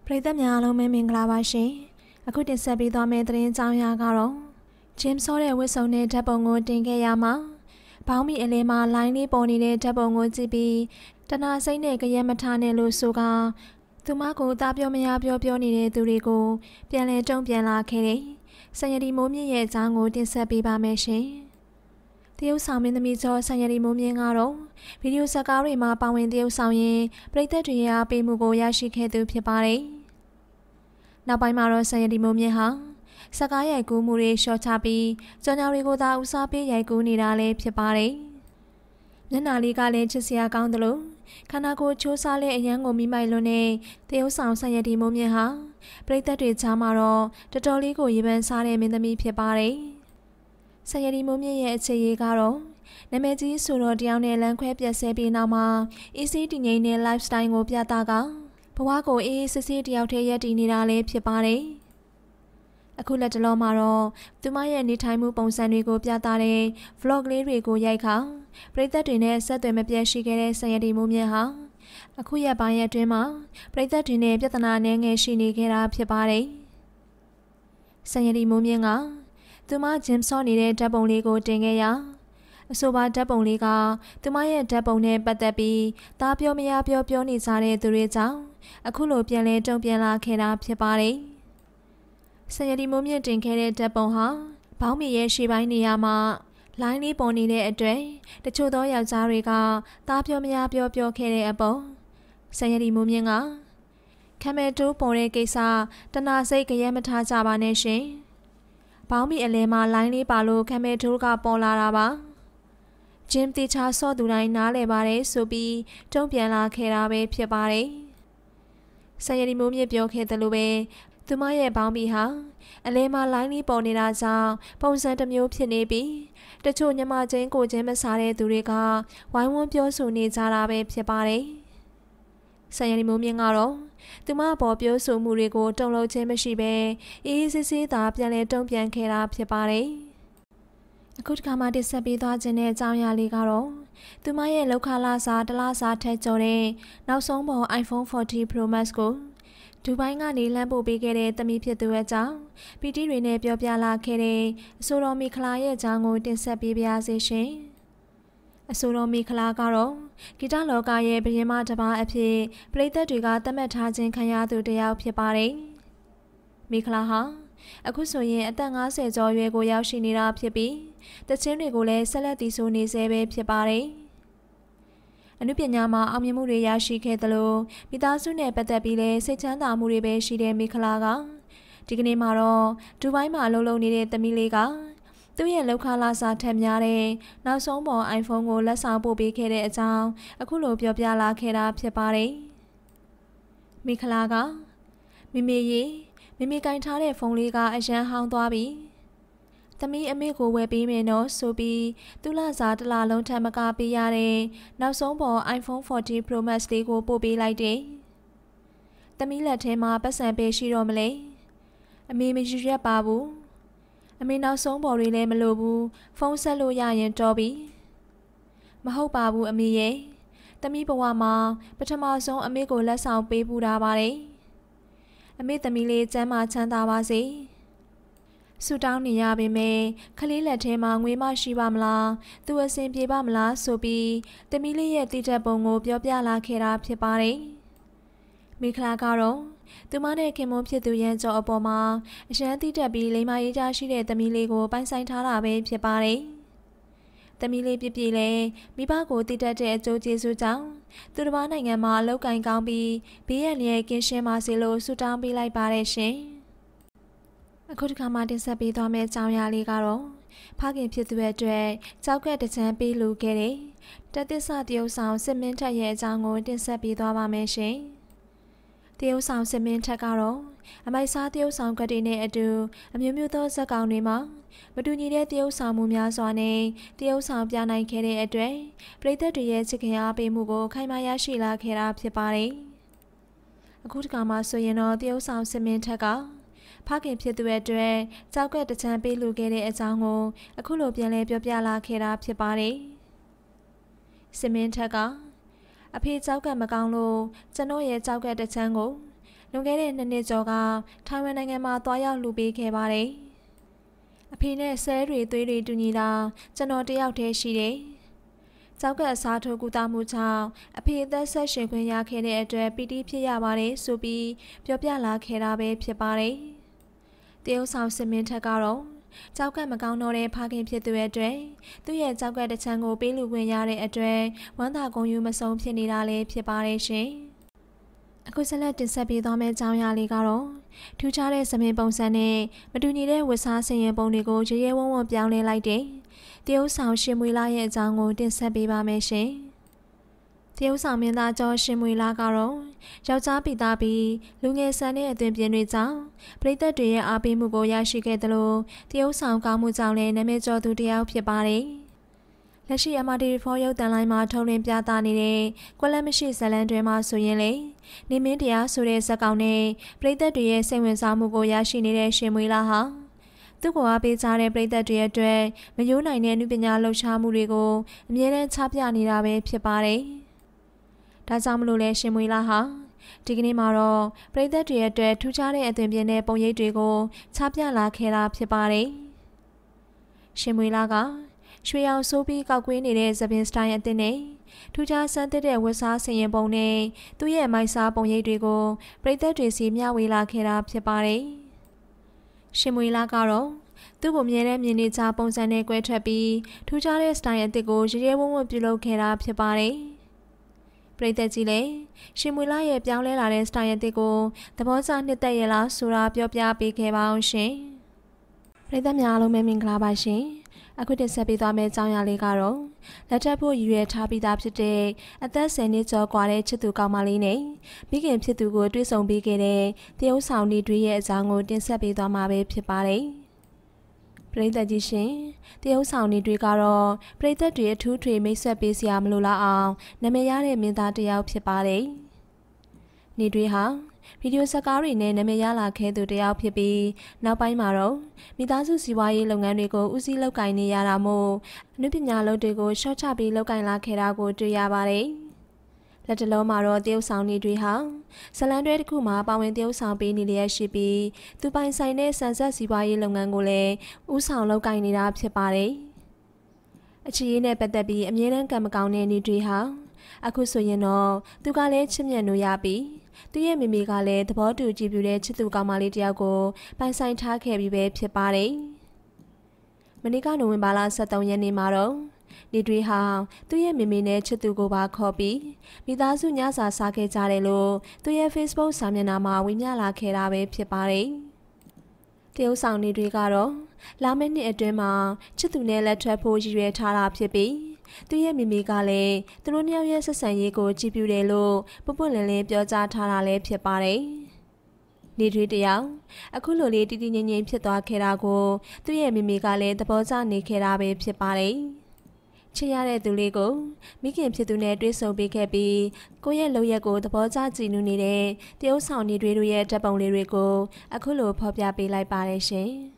ပရိသတ်များအားလုံးပဲမင်္ဂလာပါရှင်အခုတင်ဆက်ပေးသွားမယ့်သတင်းကြောင်းရာကတော့ဂျင်းဆောတဲ့ဝတ်စုံနဲ့ဓာတ်ပုံကိုတင်ခဲ့ရမှာဘောင်းမီအလဲမှာလိုင်းလေးပေါ်နေတဲ့ဓာတ်ပုံကိုကြည့်ပြီးတနာစိတ်နဲ့ကြရက်မထားနဲ့လို့ဆိုကသူမကိုသားပြောမရပြောနေတဲ့သူတွေကိုပြန်လဲတုံ့ပြန်လာခဲ့တယ်ဆန်ရတီမိုးမြင့်ရဲ့အကြောင်းကိုတင်ဆက်ပေးပါမယ်ရှင်တရုတ်ဆောင်မင်းသမီးကျော်ဆန်ရတီမိုးမြင့်ကတော့ဗီဒီယိုဇာတ်ကားတွေမှာပါဝင်တရုတ်ဆောင်ရင်ပရိသတ်တွေရဲ့ပေးမှုကိုရရှိခဲ့သူဖြစ်ပါတယ်နောက်ပိုင်းမှာတော့ဆန်ရတီမိုးမြင့်ဟာဇာတ်ကားရိုက်ကူးမှုတွေရှော့ချပြီးကြောင်ညာတွေကိုသာဦးစားပေးရိုက်ကူးနေတာလည်းဖြစ်ပါတယ်မျက်နှာလေးကလည်းချစ်စရာကောင်းတယ်လို့ခန္ဓာကိုယ်ချိုးစားတဲ့အရန်ကိုမိမိုက်လွန်းတဲ့တရုတ်ဆောင်ဆန်ရတီမိုးမြင့်ဟာပရိသတ်တွေကြားမှာတော့တော်တော်လေးကိုရေပန်းစားတဲ့မင်းသမီးဖြစ်ပါတယ်ဆန်ရတီမိုးမြင့်ရဲ့အခြေရေးကတော့နာမည်ကြီးဆိုတော့တယောက်နဲ့လမ်းခွဲပြက်ဆဲပြီးနောက်မှာအေးဆေးတည်ငြိမ်တဲ့ lifestyle ကိုပြသကဘဝကိုအေးဆေးဆေးတယောက်တည်းရပ်တည်နေတာလည်းဖြစ်ပါတယ်အခုလက်တလုံးမှာတော့သူမရဲ့နေထိုင်မှုပုံစံတွေကိုပြသတဲ့ vlog လေးတွေကိုရိုက်ခါပရိသတ်တွေနဲ့ဆက်သွယ်မပြတ်ရှိခဲ့တဲ့ဆန်ရတီမိုးမြင့်ဟာအခုရက်ပိုင်းအတွင်းမှာပရိသတ်တွေနဲ့ပြဿနာအနည်းငယ်ရှိနေခဲ့တာဖြစ်ပါတယ်ဆန်ရတီမိုးမြင့်ကသူမဂျင်းဆော့နေတဲ့ဓာတ်ပုံလေးကိုတင်ခဲ့ရာအဆိုပါဓာတ်ပုံလေးကသူမရဲ့ဓာတ်ပုံနဲ့ပတ်သက်ပြီးသားပြောမရပြောနေကြတဲ့သူတွေကြောင့်အခုလိုပြန်လဲတုံ့ပြန်လာခဲ့တာဖြစ်ပါတယ်ဆန်ရတီမိုးမြင့်တင်ခဲ့တဲ့ဓာတ်ပုံဟာဘောင်းမီရဲ့ရှေ့ပိုင်းနေရာမှာလိုင်းလေးပေါ်နေတဲ့အတွက်တချို့သောယောက်ျားတွေကသားပြောမရပြောခဲ့တဲ့အပေါ်ဆန်ရတီမိုးမြင့်ကခမဲတိုးပေါ်တဲ့ကိစ္စတနာစိတ်ကြရက်မထားကြပါနဲ့ရှင်ဘောင်းမီအလဲမှာလိုင်းလေးပါလို့ခမဲတိုးကပေါ်လာတာပါဂျင်းတီချာဆော့သူတိုင်းနားလည်ပါတယ်ဆိုပြီးတုံ့ပြန်လာခဲ့တာပဲဖြစ်ပါတယ်ဆန်ရတီမိုးမြင့်ပြောခဲ့တယ်လို့ပဲသူမရဲ့ဘောင်းဘီဟာအလဲမှာလိုင်းလေးပေါ်နေတာကြောင့်ပုံစံတစ်မျိုးဖြစ်နေပြီးတချို့ညမချင်းကိုချင်းမစားတဲ့သူတွေကဝိုင်းဝန်းပြောဆိုနေကြတာပဲဖြစ်ပါတယ်ဆန်ရတီမိုးမြင့်ကတော့သူမအပေါ်ပြောဆိုမှုတွေကိုတုံ့လုံးခြင်းမရှိဘဲအေးဆေးဆေးသာပြန်လဲတုံ့ပြန်ခဲ့တာဖြစ်ပါတယ်အခုတစ်ခါမှတင်ဆက်ပေးသွားခြင်းတဲ့အကြောင်းအရာလေးကတော့သူမရဲ့လောက်ခလာစာတလားစာထက်ကျော်တဲ့နောက်ဆုံးပေါ် iPhone 40 Pro Max ကိုဒူဘိုင်းကနေလမ်းပို့ပေးခဲ့တဲ့သမီးဖြစ်သူရဲ့အကြောင်းပီတီတွေနဲ့ပြောပြလာခဲ့တဲ့အဆိုတော်မီခလာရဲ့အကြောင်းကိုတင်ဆက်ပေးပါရစေရှင်အဆိုတော်မီခလာကတော့ဂီတလောကရဲ့ဘရင်မတစ်ပါးအဖြစ်ပရိသတ်တွေကသတ်မှတ်ထားခြင်းခံရသူတစ်ယောက်ဖြစ်ပါတယ်မီခလာဟာအခုဆိုရင်အသက်50ကျော်ရွယ်ကိုရောက်ရှိနေတာဖြစ်ပြီးတခြင်းတွေကိုလည်းဆက်လက်တည်ဆိုနေဆဲပဲဖြစ်ပါတယ်အနုပညာမှာအောင်မြင်မှုတွေရရှိခဲ့သလိုမိသားစုနဲ့ပတ်သက်ပြီးလည်းစိတ်ချမ်းသာမှုတွေပဲရှိတဲ့မိခလာကဒီကနေ့မှာတော့ဒူဘိုင်းမှာအလုပ်လုပ်နေတဲ့သမီးလေးကသူ့ရဲ့လောက်ခလာစာထက်များတဲ့နောက်ဆုံးပေါ် iPhone ကိုလက်ဆောင်ပို့ပေးခဲ့တဲ့အကြောင်းအခုလိုပြောပြလာခဲ့တာဖြစ်ပါတယ်မိခလာကမိမိကင်ထားတဲ့ဖုန်းလေးကအရန်ဟောင်းသွားပြီသမီးအမေကိုဝယ်ပေးမယ်နော်ဆိုပြီးသူ့လစာတစ်လလုံးထပ်မကပေးရတဲ့နောက်ဆုံးပေါ် iPhone 40 Pro Max လေးကိုပို့ပေးလိုက်တယ်သမီးလက်ထဲမှာပတ်စံပေးရှိတော့မလဲအမေမယူရက်ပါဘူးအမေနောက်ဆုံးပေါ်တွေလည်းမလိုဘူးဖုန်းဆက်လို့ရရင်တော်ပြီမဟုတ်ပါဘူးအမေရဲ့သမီးဘဝမှာပထမဆုံးအမေကိုလက်ဆောင်ပေးပူတာပါတယ်အမေသမီးလေးကျမ်းမာချမ်းသာပါစေဆူတောင်းနေရပေမဲ့ခလေးလက်ထဲမှာငွေမရှိပါမလားသူအဆင်ပြေပါမလားဆိုပြီးသမီးလေးရဲ့တိကျပုံကိုပြောပြလာခဲ့တာဖြစ်ပါတယ်မိခလာကတော့သူမနဲ့ခင်မွန်းဖြစ်သူရန်ကျော်အပေါ်မှာအရန်တိတက်ပြီးလိမ္မာရေးကြရှိတဲ့သမီးလေးကိုပိုင်ဆိုင်ထားတာပဲဖြစ်ပါတယ်သမီးလေးပြပြလဲမိဘကိုတိတက်တဲ့အကျိုးကျေးဇူးကြောင့်သူတစ်ပါးနိုင်ငံမှာအလုပ်ကင်ကောင်းပြီးဘေးရန်ရဲ့ကင်းရှင်းပါစေလို့ဆုတောင်းပေးလိုက်ပါတယ်ရှင်အခုတစ်ခါမှတင်ဆက်ပေးသွားမယ့်အကြောင်းအရာလေးကတော့ဖခင်ဖြစ်သူရဲ့အတွက်ကြောက်ကက်တစ်ချမ်းပေးလူခဲ့တဲ့တသစ္စာတရုတ်ဆောင်စစ်မင်းထက်ရဲ့အကြောင်းကိုတင်ဆက်ပေးသွားပါမယ်ရှင်တရုတ်ဆောင်စစ်မင်းထက်ကတော့အမိုက်စားတရုတ်ဆောင်ကတ်တွေနဲ့အတူအမျိုးမျိုးသောဇက်ကောင်တွေမှာမတူညီတဲ့တရုတ်ဆောင်မှုများစွာနဲ့တရုတ်ဆောင်ပြနိုင်ခဲ့တဲ့အတွက်ပရိသတ်တွေရဲ့ချစ်ခင်အားပေးမှုကိုခိုင်မာရရှိလာခဲ့တာဖြစ်ပါတယ်အခုတစ်ခါမှဆိုရင်တော့တရုတ်ဆောင်စစ်မင်းထက်ကဖခင်ဖြစ်သူရဲ့အတွက်ကြောက်ကက်တစ်ချမ်းပေးလူခဲ့တဲ့အကြောင်းကိုအခုလိုပြန်လဲပြောပြလာခဲ့တာဖြစ်ပါတယ်စစ်မင်းထက်ကအဖေကြောက်ကက်မကောင်းလို့ကျွန်တော်ရဲ့ကြောက်ကက်တစ်ချမ်းကိုလွန်ခဲ့တဲ့2နှစ်ကျော်ကထိုင်ဝမ်နိုင်ငံမှာတွားရောက်လူပေးခဲ့ပါတယ်။အဖေနဲ့ဆဲတွေသွေးတွေတူညီတာကျွန်တော်တယောက်တည်းရှိတယ်။ကျောက်ကပ်အစားထိုးကူတာမှုကြောင့်အဖေအသက်ဆက်ရှင်ခွင့်ရခဲ့တဲ့အတွက်ပီတိဖြစ်ရပါတယ်ဆိုပြီးပြောပြလာခဲ့တာပဲဖြစ်ပါတယ်။တရုတ်ဆောင်စစ်မင်းထက်ကတော့ကျောက်ကပ်မကောင်းတော့တဲ့ဖခင်ဖြစ်သူရဲ့အတွက်သူ့ရဲ့ကျောက်ကပ်တစ်ချမ်းကိုပေးလူခွင့်ရတဲ့အတွက်ဝမ်းသာဂုဏ်ယူမဆုံးဖြစ်နေတာလည်းဖြစ်ပါတယ်ရှင်။အခုဆက်လက်တင်ဆက်ပေးသွားမယ့်အကြောင်းအရာလေးကတော့ထူးခြားတဲ့သမင်ပုံစံနဲ့မတူညီတဲ့ဝတ်စားဆင်ရင်ပုံတွေကိုရဲရဲဝံ့ဝံ့ပြောင်းလဲလိုက်တဲ့တရုတ်ဆောင်ရှင်မွေလာရဲ့အကြောင်းကိုတင်ဆက်ပေးပါမယ်ရှင်။တရုတ်ဆောင်မင်းသားကျော်ရှင်မွေလာကတော့ယောက်ျားပိသားပြီးလူငယ်ဆန်တဲ့အသွင်ပြင်တွေကြောင့်ပရိသတ်တွေရဲ့အားပေးမှုကိုရရှိခဲ့သလိုတရုတ်ဆောင်ကောင်းမှုကြောင့်လည်းနာမည်ကျော်သူတစ်ယောက်ဖြစ်ပါတယ်။လက်ရှိ MRT4 ရုပ်သံလိုင်းမှာထုတ်လွှင့်ပြသနေတဲ့ကွက်လက်မရှိဇာတ်လမ်းတွေမှာဆိုရင်လေနေမင်းတရားဆိုတဲ့ဇာတ်ကောင်နဲ့ပရိသတ်တွေရဲ့စိတ်ဝင်စားမှုကိုရရှိနေတဲ့ရှင်မွေလာဟာသူ့ကိုအားပေးကြတဲ့ပရိသတ်တွေအတွက်မယိုးနိုင်တဲ့နုပညာလှုပ်ရှားမှုတွေကိုအမြဲတမ်းချပြနေတာပဲဖြစ်ပါတယ်။ဒါကြောင့်မလို့လဲရှင်မွေလာဟာဒီကနေ့မှာတော့ပရိသတ်တွေအတွက်ထူးခြားတဲ့အသွင်ပြင်တဲ့ပုံရိပ်တွေကိုချပြလာခဲ့တာဖြစ်ပါတယ်။ရှင်မွေလာကရွှေရောင်ဆိုးပြီးကောက်ကွေးနေတဲ့သပင်စတိုင်းအသစ်နဲ့ထူးခြားဆန်းသစ်တဲ့ဝတ်စားဆင်ရင်ပုံနဲ့သူ့ရဲ့မိုက်စားပုံရိပ်တွေကိုပရိသတ်တွေစီမျှဝေလာခဲ့တာဖြစ်ပါတယ်။ရှင်မွေလာကတော့သူ့ကိုမြဲတဲ့မြင်နေကြပုံစံနဲ့ကွဲထွက်ပြီးထူးခြားတဲ့စတိုင်အသစ်ကိုရဲရဲဝံ့ဝံ့ပြုလုပ်ခဲ့တာဖြစ်ပါတယ်။ပရိသတ်ကြီးလည်းရှင်မွေလာရဲ့ပြောင်းလဲလာတဲ့စတိုင်အသစ်ကိုသဘောကျနှစ်သက်ရလားဆိုတာပြောပြပေးခဲ့ပါအောင်ရှင်။ပရိသတ်များအားလုံးပဲမင်္ဂလာပါရှင်။အခုတင်ဆက်ပေးသွားမယ့်အကြောင်းအရာလေးကတော့လက်ထပ်ဖို့ရည်ရွယ်ထားပြီးသားဖြစ်တဲ့အသက်10နှစ်ကျော်กว่าတဲ့ချစ်သူကောင်းမလေးနဲ့မိခင်ဖြစ်သူကိုတွေ့ဆုံပေးခဲ့တဲ့တရုတ်ဆောင်နေတွေရဲ့အကြောင်းကိုတင်ဆက်ပေးသွားမှာပဲဖြစ်ပါတယ်။ပရိသတ်ကြီးရှင်တရုတ်ဆောင်နေတွေကတော့ပရိသတ်တွေအထူးထွေမိတ်ဆက်ပေးစရာမလိုလောက်အောင်နာမည်ရတဲ့မင်းသားတစ်ယောက်ဖြစ်ပါတယ်။နေတွေဟာဗီဒီယိုဇာတ်ကားတွေနဲ့နာမည်ရလာခဲ့သူတယောက်ဖြစ်ပြီးနောက်ပိုင်းမှာတော့မိသားစုစီးပွားရေးလုပ်ငန်းတွေကိုဦးစီးလုပ်ကိုင်နေရတာမို့အနုပညာလုပ်တွေကိုရှော့ချပြီးလုပ်ကိုင်လာခဲ့တာကိုတွေ့ရပါတယ်။လက်တလုံးမှာတော့တရုတ်ဆောင်နေတွေဟာဇလန်တွဲတစ်ခုမှာပါဝင်တရုတ်ဆောင်ပေးနေလျက်ရှိပြီးသူပိုင်ဆိုင်တဲ့ဆန်ဆက်စီးပွားရေးလုပ်ငန်းကိုလည်းဦးဆောင်လုပ်ကိုင်နေတာဖြစ်ပါတယ်။အချစ်ရေးနဲ့ပတ်သက်ပြီးအမြဲတမ်းကံမကောင်းတဲ့နေတွေဟာအခုဆိုရင်တော့သူကလည်းချစ်မြတ်လို့ရပြီးသူရဲ့မိမိကလည်းသဘောတူကြည်ပြူတဲ့ချစ်သူကောင်းမလေးတယောက်ကိုပိုင်ဆိုင်ထားခဲ့ပြီးပဲဖြစ်ပါတယ်။မနေ့ကနိုဝင်ဘာလ23ရက်နေ့မှာတော့နေတွေဟာသူ့ရဲ့မိမိနဲ့ချစ်သူကိုပါခေါ်ပြီးမိသားစုညစာစားခဲ့ကြတယ်လို့သူရဲ့ Facebook စာမျက်နှာမှာဝေမျှလာခဲ့တာပဲဖြစ်ပါတယ်။တရုတ်ဆောင်နေတွေကတော့လာမယ့်နှစ်အတွင်းမှာချစ်သူနဲ့လက်ထပ်ဖို့ရည်ရွယ်ထားတာဖြစ်ပြီးသူရဲ့မိမိကလည်းသူတို့နှစ်ယောက်ရဲ့ဆက်ဆံရေးကိုကြည်ပြူတယ်လို့ပွပွလင်းလင်းပြောကြားထားတာလည်းဖြစ်ပါတယ်။နေတွေတယောက်အခုလိုလေးတည်တည်ငြိမ်ငြိမ်ဖြစ်သွားခဲ့တာကိုသူရဲ့မိမိကလည်းသဘောကျနေခဲ့တာပဲဖြစ်ပါတယ်။ချစ်ရတဲ့သူလေးကိုမိခင်ဖြစ်သူနဲ့တွေ့ဆုံပေးခဲ့ပြီးကိုယ့်ရဲ့လုပ်ရက်ကိုသဘောကျကြည်နူးနေတဲ့တရုတ်ဆောင်နေတွေရဲ့ဓာတ်ပုံလေးတွေကိုအခုလိုဖော်ပြပေးလိုက်ပါတယ်ရှင်။